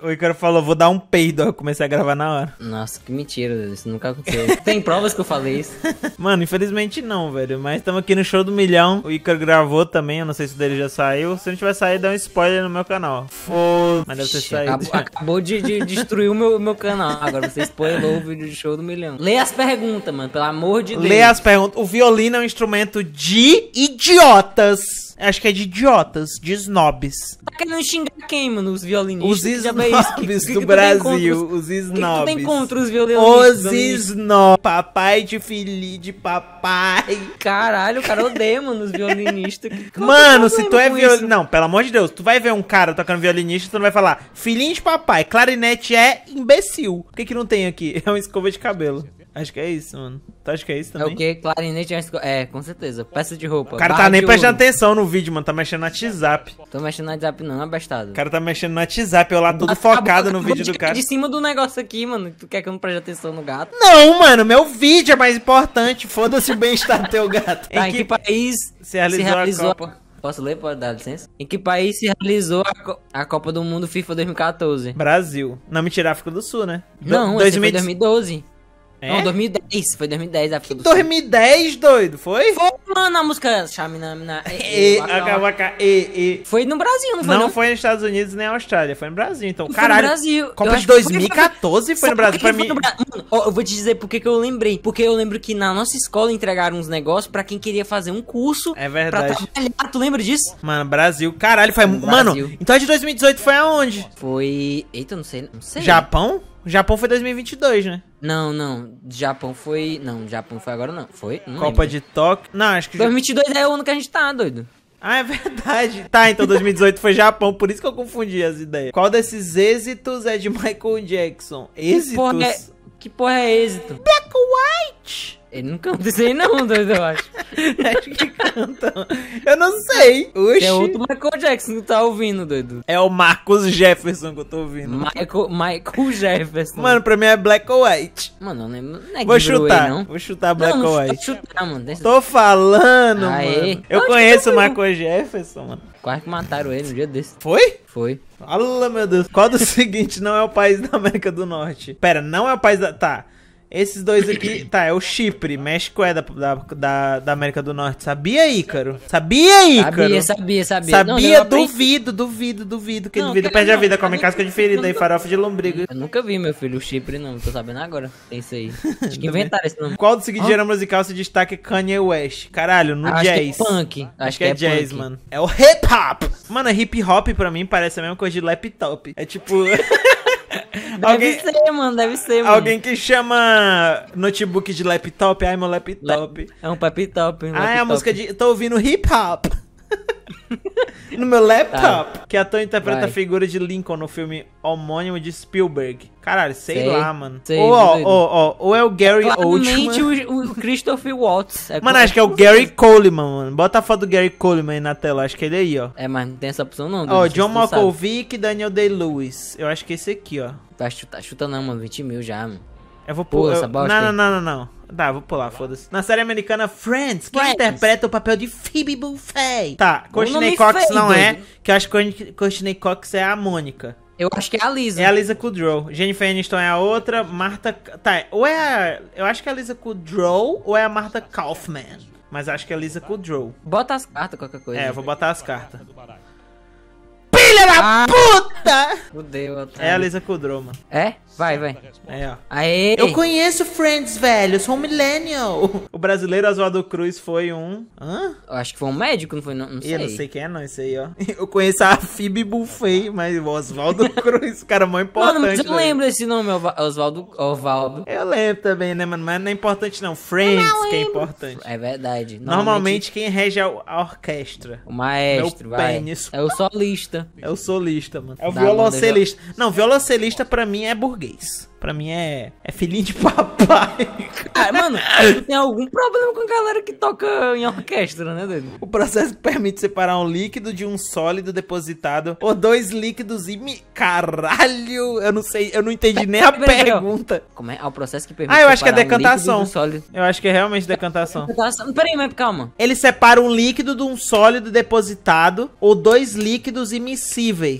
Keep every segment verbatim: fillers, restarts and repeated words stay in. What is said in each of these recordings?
O Ícaro falou, vou dar um peido. Eu comecei a gravar na hora. Nossa, que mentira, isso nunca aconteceu. Tem provas que eu falei isso? Mano, infelizmente não, velho. Mas estamos aqui no Show do Milhão. O Ícaro gravou também, eu não sei se o dele já saiu. Se não tiver saído, dá um spoiler no meu canal. Foda, mas deve ter saído. Acabou, acabou de, de destruir o meu, meu canal. Agora você spoilou o vídeo de Show do Milhão. Lê as perguntas, mano, pelo amor de Deus. Lê as perguntas. O violino é um instrumento de idiotas. Acho que é de idiotas, de snobs. Tá querendo xingar quem, mano? Os violinistas? Os snobs do Brasil. Os snobs. O que tu tem contra os violinistas? Os snobs. Papai de filho de papai. Caralho, o cara odeia, mano, os violinistas. Mano, se tu é violino... Não, pelo amor de Deus. Tu vai ver um cara tocando violinista, tu não vai falar filhinho de papai. Clarinete é imbecil. O que que não tem aqui? É uma escova de cabelo. Acho que é isso, mano. Tu acha que é isso também? É o que? Clarinete é uma escova... É, com certeza. Peça de roupa. O cara tá nem prestando atenção no vídeo, mano. Tá mexendo no WhatsApp. Tô mexendo no WhatsApp não, é bestado. O cara tá mexendo no WhatsApp, eu lá todo focado no vídeo do cara. De cima do negócio aqui, mano. Tu quer que eu não preste atenção no gato? Não, mano. Meu vídeo é mais importante. Foda-se o bem-estar do teu gato. Tá, em que, que país se realizou, se realizou a Copa? Posso ler? Pode dar licença? Em que país se realizou a, Co a Copa do Mundo FIFA dois mil e quatorze? Brasil. Não, mentira, África do Sul, né? Não, do... esse foi dois mil e doze. É? Não, dois mil e dez, foi dois mil e dez, África do Sul. dois mil e dez, doido, foi? Foi, mano, a música Chaminamina. E, Waka, e, e. Foi no Brasil, não foi? Não, não foi nos Estados Unidos nem na Austrália, foi no Brasil, então, foi caralho. No Brasil. Copa de dois mil e quatorze foi no Brasil, pra mim. Mano, ó, eu vou te dizer porque que eu lembrei. Porque eu lembro que na nossa escola entregaram uns negócios pra quem queria fazer um curso. É verdade. Pra trabalhar, tu lembra disso? Mano, Brasil, caralho, foi. Mano, então a de dois mil e dezoito foi aonde? Foi. Eita, não sei, não sei. Japão? O Japão foi dois mil e vinte e dois, né? Não, não. Japão foi... Não, Japão foi agora não. Foi? Não Copa lembro. de Tóquio... Não, acho que... dois mil e vinte e dois é o ano que a gente tá, doido. Ah, é verdade. Tá, então dois mil e dezoito foi Japão, por isso que eu confundi as ideias. Qual desses êxitos é de Michael Jackson? Êxitos? Que porra é, que porra é êxito? Black White! Ele não canta isso aí não, doido, eu acho. Acho que cantam. Eu não sei. Oxi. É outro Michael Jackson que tá ouvindo, doido. É o Marcos Jefferson que eu tô ouvindo. Michael, Michael Jefferson. Mano, pra mim é Black or White. Mano, não é, não é Vou chutar, Way, não. vou chutar Black não, or não White. Chutar, mano. Deixa... Tô falando, Aê. mano. Eu Onde conheço o eu Michael Jefferson, mano. Quase que mataram ele no dia desse. Foi? Foi. Fala, meu Deus. Qual dos seguintes não é o país da América do Norte? Pera, não é o país da... Tá. Esses dois aqui, tá, é o Chipre, México é da, da, da, da América do Norte. Sabia, Ícaro? Sabia, Ícaro? Sabia, sabia, sabia. Sabia, não, duvido, duvido, duvido. Quem não, duvida que perde não, a vida, não, come não, casca de ferida e farofa de lombrigo. Eu nunca vi, meu filho, o Chipre, não. Tô sabendo agora. Tem isso aí. Acho que inventaram esse nome. Qual do seguinte gênero musical se destaca Kanye West? Caralho, no Acho jazz. Que é punk. Acho, Acho que, que é, é jazz, punk. mano. É o hip hop. Mano, hip hop pra mim parece a mesma coisa de laptop. É tipo... Deve alguém, ser, mano, deve ser, mano. Alguém que chama notebook de laptop, ai meu laptop. É um laptop. Um ah, laptop. é a música de... Tô ouvindo hip hop. No meu laptop. Tá. Que ator interpreta Vai. a figura de Lincoln no filme homônimo de Spielberg. Caralho, sei, sei lá, mano. Sei, ou, ó, ó, ó, ou é o Gary Oldman. o, o Christopher Waltz. É mano, acho que é o Gary Coleman, mano. Bota a foto do Gary Coleman aí na tela, acho que ele aí, ó. É, mas não tem essa opção não. Ó, John Malkovich e Daniel Day-Lewis. Eu acho que é esse aqui, ó. Tá chuta, chuta não, mano. vinte mil já, mano. Eu vou pular. Eu... Não, não, não, não, não. Tá, vou pular, foda-se. Na série americana Friends, quem Friends. interpreta o papel de Phoebe Buffay? Tá, Courtney Cox não doido. é, que eu acho que Courtney Cox é a Mônica. Eu acho que é a Lisa. É a Lisa Kudrow. Jennifer Aniston é a outra, Martha... Tá, ou é a... Eu acho que é a Lisa Kudrow ou é a Martha Kaufman. Mas acho que é a Lisa Kudrow. Bota as cartas, qualquer coisa. É, eu vou botar as cartas. Filha da ah, puta! Fudeu, otário. É a Lisa Kudrow, mano. É? Vai, vai. É, ó. Aê! Eu conheço Friends, velho. Eu sou um millennial. O brasileiro Oswaldo Cruz foi um... Hã? Eu acho que foi um médico, não foi? Não, não sei. Eu não sei quem é não, isso aí, ó. Eu conheço a Phoebe Buffay, mas o Oswaldo Cruz, cara, mó importante. Mano, mas eu né? lembro desse nome, Oswaldo. Oswaldo. Eu lembro também, né, mano? Mas não é importante não. Friends não que é importante. É verdade. Normalmente, Normalmente quem rege a, a orquestra. O maestro, Meu vai. pênis. É o solista. É o solista, mano. É o Dá, violoncelista. Mano, não, violoncelista pra mim é burguês. Pra mim é, é filhinho de papai. Ah, mano, tu tem algum problema com a galera que toca em orquestra, né, doido? O processo permite separar um líquido de um sólido depositado ou dois líquidos e... Me... Caralho, eu não sei, eu não entendi nem a pergunta. Como é? Ah, o processo que permite Ah, eu acho que é separar decantação. um líquido de um sólido. Eu acho que é realmente decantação. Decantação. Peraí, mas calma. Ele separa um líquido de um sólido depositado ou dois líquidos imissíveis.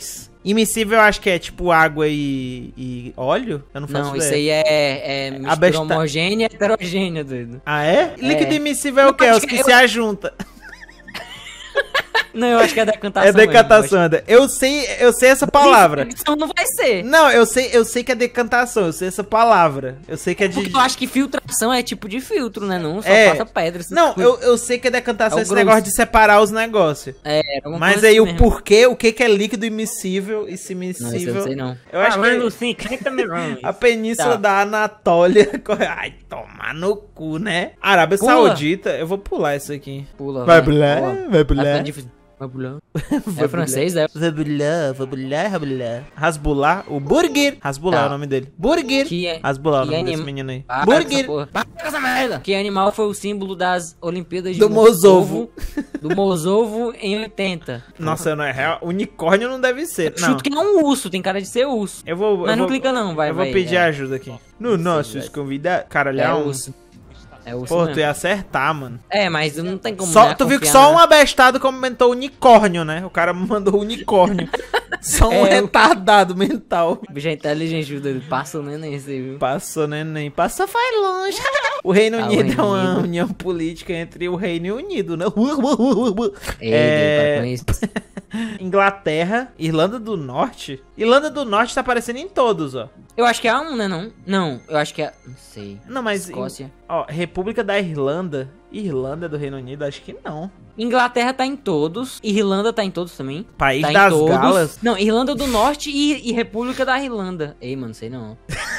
Imissível eu acho que é tipo água e, e óleo? Eu não faço Não, ideia. isso aí é, é mistura Abesta... homogênea e heterogênea, doido. Ah, é? É. Líquido imissível é o quê? É os que eu... se ajuntam. Não, eu acho que é decantação. É decantação, mesmo, eu, eu sei, eu sei essa palavra. Então não vai ser. Não, eu sei, eu sei que é decantação, eu sei essa palavra. Eu sei que é de. Porque eu acho que filtração é tipo de filtro, né? Não só é. passa pedra. Não, eu, eu sei que é decantação é esse grosso. negócio de separar os negócios. É, mas aí assim o mesmo. Porquê, o que que é líquido imissível e se imissível. Não, isso eu não sei não. Eu acho ah, que sim, a península tá. da Anatólia. Ai, tomar no cu, né? Arábia Pula. Saudita, eu vou pular isso aqui. Pula, vai. Vai pular, vai pular. É francês, é? Vabulá, vabulá, vabulá. Hasbullah, o Burger. Hasbullah tá. É o nome dele. Burger. Que é... Hasbullah, que o nome anim... desse menino aí. Ah, Burger. Essa merda. Que animal foi o símbolo das Olimpíadas de do Mozovo. Do Mozovo em oitenta. Nossa, não é real. Unicórnio não deve ser. Não. Chuto que é um urso, tem cara de ser urso. Eu vou. Mas eu não vou... clica não, vai. Eu vai, vou pedir é. ajuda aqui. No nossos convidados. Caralho, é é um urso. É urso Pô, mesmo. tu ia acertar, mano. É, mas não tem como. Só, né, tu viu que só um abestado comentou unicórnio, né? O cara mandou unicórnio. Só um é, retardado mental. O bicho é inteligente, ele passou neném, você viu? Passou neném. Passou, foi longe. O Reino ah, Unido é uma Unido. união política entre o Reino Unido, né? Ei, é... Inglaterra, Irlanda do Norte. Irlanda do Norte tá aparecendo em todos, ó. Eu acho que é um, né, não? Não, eu acho que é... Não sei. Não, mas... Escócia. Em... Ó, República da Irlanda. Irlanda do Reino Unido, acho que não. Inglaterra tá em todos. Irlanda tá em todos também. País tá das Galas. Não, Irlanda do Norte e, e República da Irlanda. Ei, mano, sei não.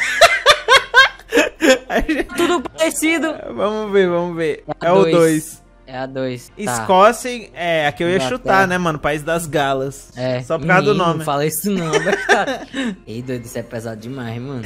Tudo parecido. Vamos ver, vamos ver. É, é o dois. É a dois. Tá. Escócia, é, aqui eu ia Inglaterra. Chutar, né, mano? País das Galas. É. Só por causa do nome. Não fala isso não, Ei, doido, isso é pesado demais, mano.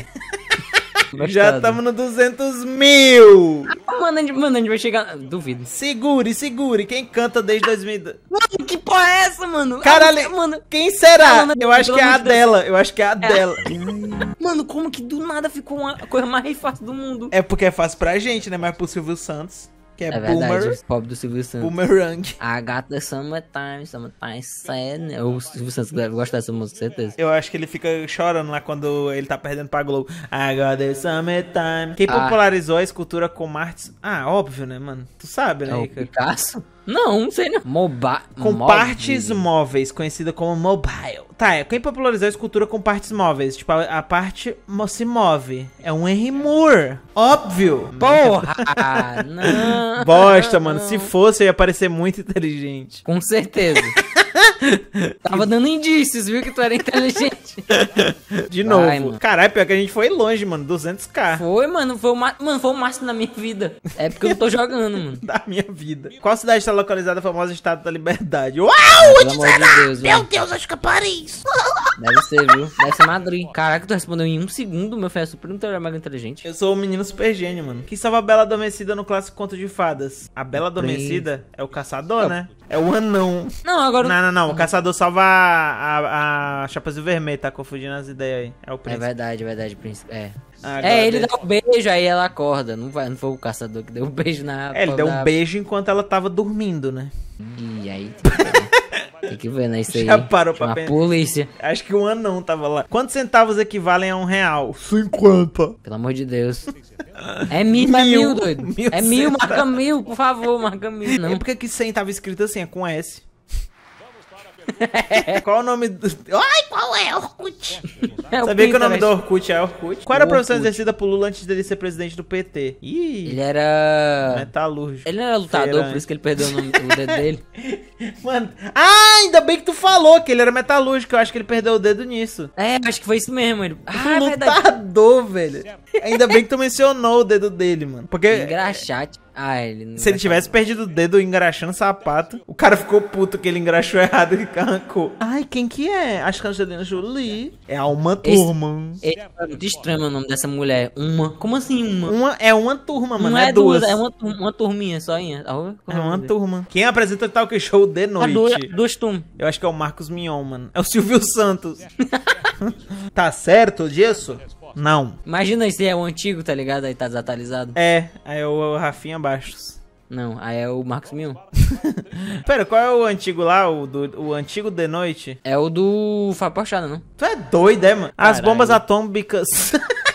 Já estamos no duzentos mil. Ah, mano, a gente, mano, a gente vai chegar... Duvido. Segure, segure. Quem canta desde dois mil e dois? Mano, que porra é essa, mano? Caralho, ah, mano. Quem será? Não, não, eu acho que é a dela. Eu acho que é a dela. Mano, como que do nada ficou uma coisa mais fácil do mundo? É porque é fácil pra gente, né? Mas pro Silvio Santos, que é, é boomer. Verdade, pobre do Silvio Santos. Boomerang. A gata Summertime, Summertime Sad. O Silvio Santos deve gostar dessa música, certeza. Eu acho que ele fica chorando lá quando ele tá perdendo pra Globo. I got the summertime. Quem ah. popularizou a escultura com artes... Ah, óbvio, né, mano? Tu sabe, né? É o Picasso? Não, não sei não. Moba... Com Mobile. partes móveis, conhecida como mobile. Tá, é, quem popularizou a escultura com partes móveis? Tipo, a, a parte se move. É um Henry Moore. Óbvio. Porra! Não. Bosta, mano. Se fosse, eu ia parecer muito inteligente. Com certeza. Tava dando indícios, viu, que tu era inteligente. De Vai, novo. Caralho, pior que a gente foi longe, mano. duzentos k. Foi, mano. Foi o, mano, foi o máximo da minha vida. É porque eu tô jogando, mano. Da minha vida. Qual cidade está localizada na famosa Estátua da Liberdade? Uau! Pelo amor de Deus, Meu mano. Deus, acho que é Paris. Deve ser, viu? Deve ser Madrid. Caraca, tu respondeu em um segundo, meu filho. É super mega inteligente. Eu sou um menino super gênio, mano. Quem salva a Bela Adormecida no clássico Conto de Fadas? A Bela Adormecida é o caçador, não. né? É o anão. Não, agora... Não, não, não. O caçador salva a, a, a Chapazinho Vermelho. Tá confundindo as ideias aí. É o príncipe. É verdade, é verdade, príncipe. É. Agora é, ele dá um beijo, aí ela acorda. Não, vai, não foi o caçador que deu um beijo na... É, ele deu um beijo enquanto ela tava dormindo, né? E aí... Tem que ver, tem que ver né, isso aí. Já parou pra pensar. Polícia. Acho que um anão tava lá. Quantos centavos equivalem a um real? cinquenta. Pelo amor de Deus. É mil, mil, é mil, doido. Mil é mil, centavos. Marca mil, por favor, marca mil. Não. É porque que cem tava escrito assim, é com S. Qual o nome do... Ai, qual é? Orkut. É Sabia Pinterest. Que o nome do Orkut é Orkut? Qual era a profissão exercida por Lula antes dele ser presidente do P T? Ih, ele era... metalúrgico. Ele não era lutador, Feirante. Por isso que ele perdeu o nome do dedo dele. Mano, ah, ainda bem que tu falou que ele era metalúrgico. Eu acho que ele perdeu o dedo nisso. É, acho que foi isso mesmo. Ele... Ah, lutador, velho. Ainda bem que tu mencionou o dedo dele, mano. Porque... Engraxate. Ah, ele não Se ele tivesse perdido o dedo engraxando sapato, o cara ficou puto que ele engraxou errado e arrancou. Ai, quem que é? Acho que é a Angelina Jolie. É a Uma Turma. Esse, esse é muito estranho o nome dessa mulher. Uma. Como assim uma? Uma é uma turma, mano. Não é, é duas. duas. É uma, uma turminha só. Hein? É uma turma. Quem apresenta o Talk Show de noite? Duas, duas turmas. Eu acho que é o Marcos Mion, mano. É o Silvio Santos. Tá certo disso? Não. Imagina se é o antigo, tá ligado? Aí tá desatualizado. É, aí é o Rafinha Bastos. Não, aí é o Marcos Mion. Pera, qual é o antigo lá? O, do, o antigo de noite? É o do Fábio Porchat, não? Tu é doido, é, mano? As bombas atômicas.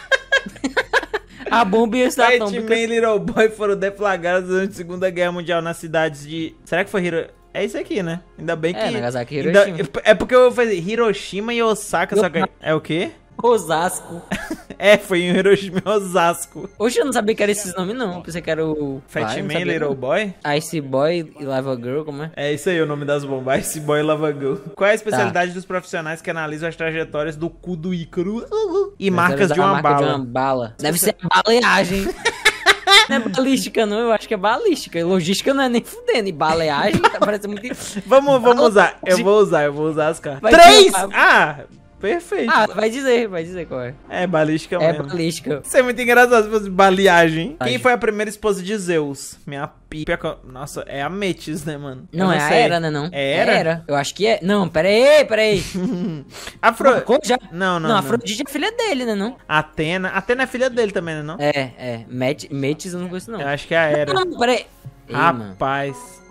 A bomba e essa atômica. Batman e Little Boy foram deflagrados durante a Segunda Guerra Mundial nas cidades de... Será que foi Hiro... É isso aqui, né? Ainda bem que... É, Nagasaki e Hiroshima. Ainda... É porque eu falei Hiroshima e Osaka, só que... É o quê? Osasco. É, foi em Hiroshima e Osasco. Hoje eu não sabia que era esses nomes, não. Eu pensei que era o... Fatman e Little Boy? Ice Boy e Lava Girl, como é? É isso aí o nome das bombas. Ice Boy e Lava Girl. Qual é a especialidade tá. dos profissionais que analisam as trajetórias do cu do Ícaro e Mas marcas de uma, marca bala. de uma bala? Deve ser baleagem. Não é balística, não. Eu acho que é balística. Logística não é nem fudendo. E baleagem tá parecendo muito... Vamos, vamos usar. Eu vou usar, eu vou usar as cartas. Três! Ter... Ah... Perfeito. Ah, vai dizer, vai dizer qual é. É, balística é mesmo. É balística. Isso é muito engraçado se fosse baleagem. Quem foi a primeira esposa de Zeus? Minha pipa. Nossa, é a Metis, né, mano? Não, não é sei. a Hera, né, não? É Hera? É Hera. Eu acho que é. Não, pera aí, pera aí. Afro... Já... Não, não, não. Não, Afrodite é filha dele, né, não? Atena. Atena é filha dele também, né, não? É, é. Met... Metis eu não conheço, não. Eu acho que é a Hera. Não, não, pera aí. Ei, Rapaz... Mano.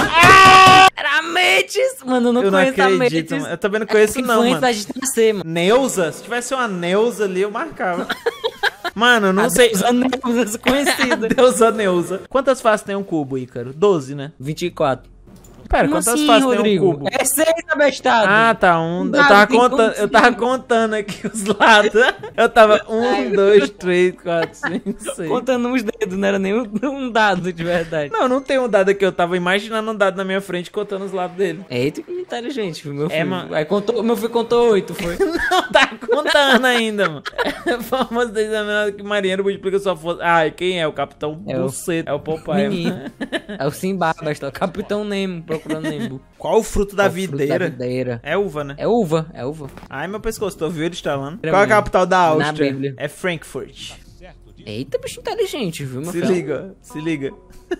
Ah! Era a Metis! Mano, eu não, eu não conheço acredito, a Metis. Mano. Eu também não conheço, é não, mano. Da gente nascer, mano. Neuza? Se tivesse uma Neuza ali, eu marcava. Mano, não a sei. Deusa Neuza, conhecida. A Deusa Neuza. Quantas faces tem um cubo, Ícaro? doze, né? vinte e quatro. Pera, Como quantas assim, faces Rodrigo? tem um cubo? É seis, abestado. Ah, tá. Um, eu, tava contando, eu tava contando aqui os lados. Eu tava um, dois, três, quatro, cinco, seis. Contando uns dedos, não era nem um dado de verdade. Não, não tem um dado aqui. Eu tava imaginando um dado na minha frente, contando os lados dele. Eita, que inteligente, filho. Meu é, filho. Mano... Aí contou, meu filho contou oito, foi? Não, tá contando ainda, mano. É famoso examinado que marinheiro multiplica sua força. Ai, quem é? O Capitão é Buceta. O... É o Popeye. Menino. É o Simba, o Capitão Nemo, procurando Nemo. Qual o fruto da, Qual videira? fruto da videira? É uva, né? É uva, é uva. Ai, meu pescoço, tu ouviu ele estalando? Qual é a capital da Áustria? Na Bíblia. É Frankfurt. Eita, bicho inteligente, viu, meu Se filho? liga, se liga.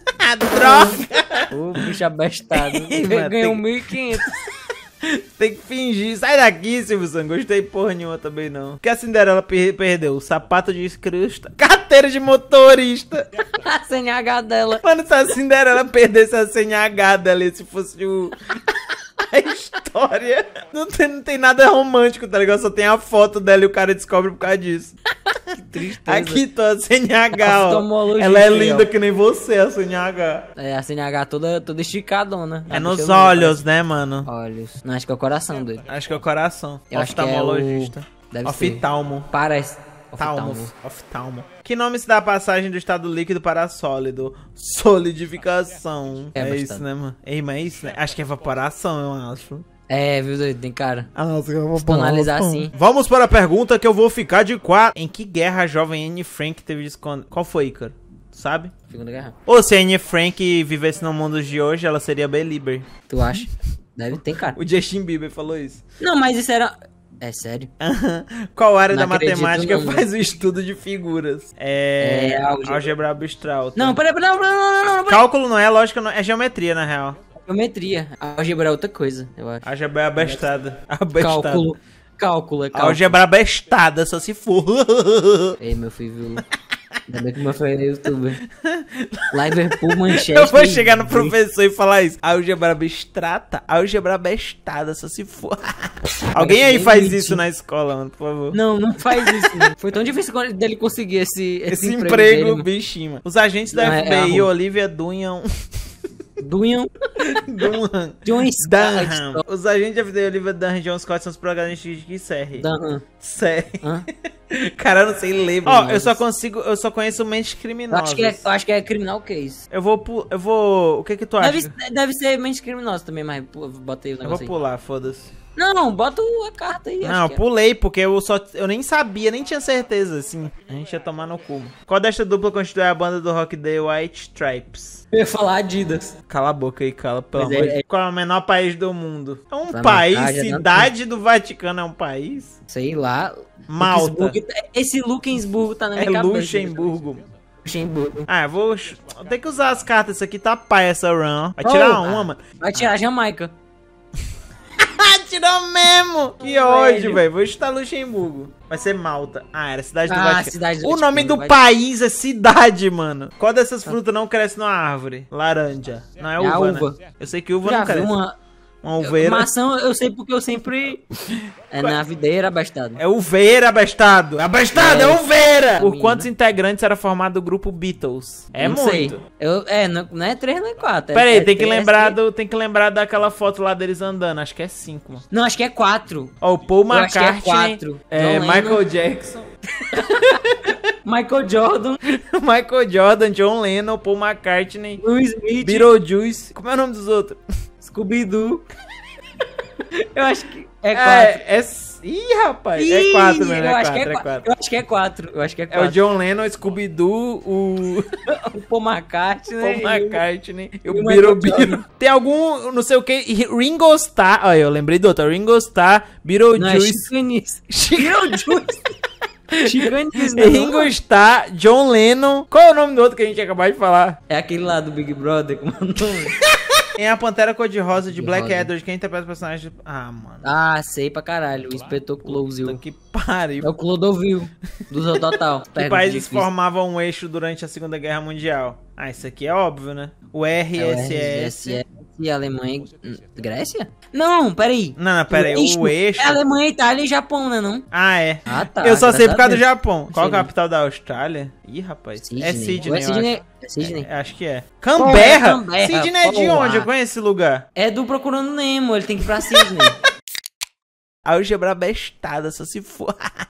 Droga! Ô, bicho abestado. Ele ganhou mil e quinhentos. Tem que fingir. Sai daqui, Silvio Santos. Gostei porra nenhuma também, não. O que a Cinderela per perdeu? O sapato de escrusta. Carteira de motorista. A C N H dela. Mano, se a Cinderela perdesse a C N H dela, se fosse o... a história... Não tem, não tem nada romântico, tá ligado? Só tem a foto dela e o cara descobre por causa disso. Que tristeza. Aqui tá a C N H, ó. Ela é linda que nem você, a C N H. É, a C N H toda, toda esticadona. É nos olhos, né, mano? Olhos. Não, acho que é o coração dele. Acho que é o coração. Eu oftalmologista. Acho que é o... Deve Oftalmo. Ser. Parece. Oftalmo. Oftalmo. Que nome se dá a passagem do estado líquido para sólido? Solidificação. É, é isso, né, mano? Ei, mas é isso, né? Acho que é evaporação, eu acho. É, viu, doido? Tem cara. Ah, nossa, eu vou Se analisar assim. Vamos para a pergunta que eu vou ficar de quatro. Em que guerra a jovem Anne Frank teve de esconder? Qual foi, Ícaro? Sabe? Segunda Guerra. Ou se a Anne Frank vivesse no mundo de hoje, ela seria Belieber. Tu acha? Deve ter, cara. O Justin Bieber falou isso. Não, mas isso era... É sério? Qual área não da matemática não, faz o estudo de figuras? É... é álgebra. álgebra abstrata. Não, peraí, peraí, não, não, não, não, não. Cálculo não é lógica, não. É geometria, na real. Geometria. Álgebra é outra coisa, eu acho. Álgebra é abestada. abestada. Cálculo. Cálculo é cálculo. Álgebra abestada, só se for. Ei, meu filho, viu? Ainda bem que meu filho é youtuber. Liverpool, Manchester. Eu vou chegar no professor e falar isso. Álgebra abstrata, álgebra abestada, só se for. Alguém aí faz isso na escola, mano, por favor. Não, não faz isso. Não. Foi tão difícil dele conseguir esse, esse, esse emprego, emprego dele, bichinho, mano. Os agentes da não, F B I, é Olivia Dunham... Dunham. Dunham. John Scott. Dunham. Os agentes da F B I, Olivia Dunham e John Scott são os protagonistas de que série? Dunham. Série. Cara, eu não sei ler. Ó, oh, eu só consigo, eu só conheço Mentes Criminosas. Eu acho que é, eu acho que é criminal case. Eu vou, eu vou, o que que tu acha? Deve, deve ser Mentes Criminosas também, mas bota aí o negócio. Eu vou aí. pular, foda-se. Não, bota a carta aí. Não, eu pulei, porque eu só eu nem sabia, nem tinha certeza, assim. A gente ia tomar no cu. Qual desta dupla constitui a banda do rock The White Stripes? Eu ia falar Adidas. Cala a boca aí, cala, pelo Mas amor é, de é... Qual é o menor país do mundo? É um Vai país, marcar, cidade do Vaticano é um país? Sei lá. Malta. Esse Luxemburgo tá na minha é cabeça. Luxemburgo. Luxemburgo. Ah, eu vou... Eu tenho que usar as cartas, isso aqui tá pai essa run. Vai tirar oh, uma, mano. Vai tirar a Jamaica. tirou mesmo. Que ódio, velho. Vou chutar Luxemburgo. Vai ser Malta. Ah, era Cidade do Ah, Vaticano. Cidade do O nome Vaticano, do vai- país é cidade, mano. Qual dessas frutas não cresce numa árvore? Laranja. Não é É uva, a uva. né? Eu sei que uva Já não vi cresce. uma... Uma uveira. Maçã, eu sei porque eu sempre... É na videira abastada. É uveira, abestado. Abestado, é, É. uveira. Por Mina. quantos integrantes era formado o grupo Beatles? É não muito. sei. Eu, é, não, não é três, não é quatro. Pera é, aí, é tem que três, lembrar é- do, tem que lembrar daquela foto lá deles andando. Acho que é cinco, mano. Não, acho que é quatro. Ó, o Paul Eu acho que é McCartney, quatro. é, John Lennon. Michael Jackson, Michael Jordan, Michael Jordan, John Lennon, Paul McCartney, Will Smith, Beetlejuice. Como é o nome dos outros? Scooby-Doo. Eu acho que é quatro. É, é... Ih, rapaz, é Ih, quatro mesmo, eu é acho quatro, que é qua- quatro. Eu acho que é quatro. Eu acho que é É o quatro. John Lennon, Scooby-Doo, o o Paul McCartney. Paul e o- McCartney e e o o Biro Michael Jordan. Biro. Tem algum, não sei o que, Ringo Starr. Olha, eu lembrei do outro. Ringo Starr, Não, é Beetlejuice. Chicanis. Chico- Beetlejuice. Chicanis, não. Ringo Starr, John Lennon. Qual é o nome do outro que a gente acabou de falar? É aquele lá do Big Brother, como é o nome? Tem a Pantera Cor-de-Rosa de Black Cor-de-rosa. Edward. Quem interpreta o personagem? Ah, mano. Ah, sei pra caralho. O inspetor Puta Clousil. que pariu. É o Clodovil, do Zé Total. Que Pergunta países difícil. formavam um eixo durante a Segunda Guerra Mundial? Ah, isso aqui é óbvio, né? O R É o S S. e Alemanha e... Grécia? Não, peraí. Não, não, pera aí. O eixo. É Alemanha, Itália e Japão, né não? Ah, é. Ah, tá. Eu só sei graças por causa a do Deus. Japão. Qual a Sydney. capital da Austrália? Ih, rapaz. Sydney. É Sydney, Ou é eu Sydney? acho. É Sydney. É, acho que é. Canberra? Canberra, Sydney é de porra. onde? Eu conheço esse lugar. É do Procurando Nemo, ele tem que ir pra Sydney. Álgebra bestada, só se for.